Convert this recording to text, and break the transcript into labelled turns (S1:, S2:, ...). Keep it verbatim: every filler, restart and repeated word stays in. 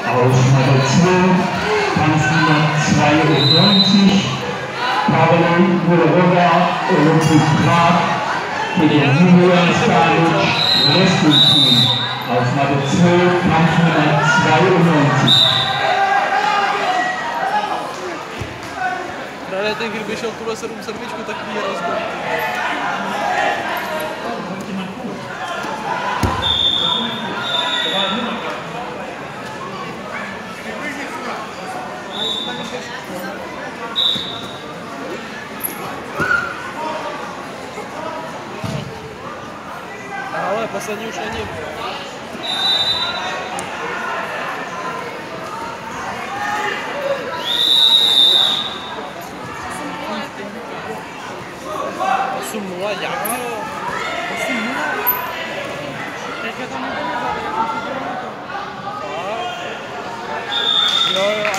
S1: Aus Nummer zwei, Kampfnummer zweiundneunzig, Pavlo Murova, Olympic Prag, gegen Julian Stanic, Wrestling Team. Aus Nummer zwei, Kampfnummer zweiundneunzig.
S2: Právě ten, kdyby šel tuhle sedm sedmičku, tak by je rozbil. Ale poslední už není. osm nula, jak jo? osm nula? Teďka tam nebylo, já jsem si dělal to. Jo, jo.